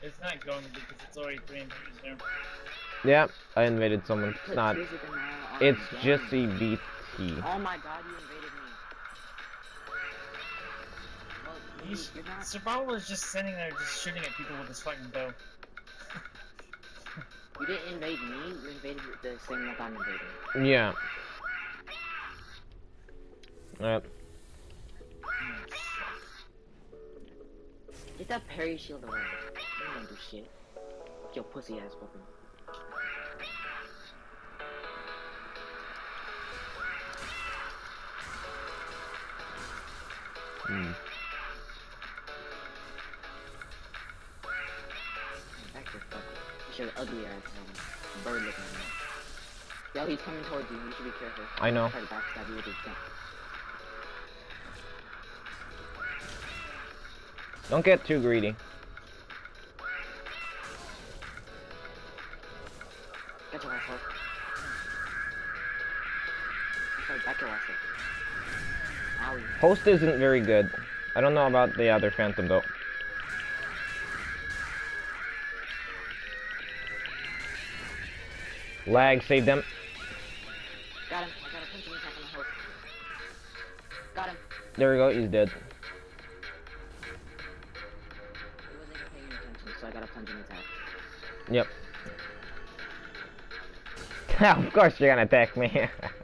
It's not going to because it's already 3 and 3 there. Yeah, I invaded someone. It's not. It's just a BT. Oh my god, you invaded me. Well, Survival is just sitting there, just shooting at people with his fucking bow. You didn't invade me, you invaded the same one I'm invading. Yeah. Yep. Get that parry shield away. You don't do shit. Your pussy ass weapon. Back your fucker. You should ugly ass bird looking at me. Yo, he's coming towards you. You should be careful. I know. Try to backstab you with his gun. Don't get too greedy. Get your ass up. Sorry, back your ass up. Owie. Host isn't very good. I don't know about the other Phantom though. Lag, save them. Got him. I got a punching attack on the host. Got him. There we go, he's dead. He wasn't even paying attention, so I got a punching attack. Yep. Of course you're gonna attack me.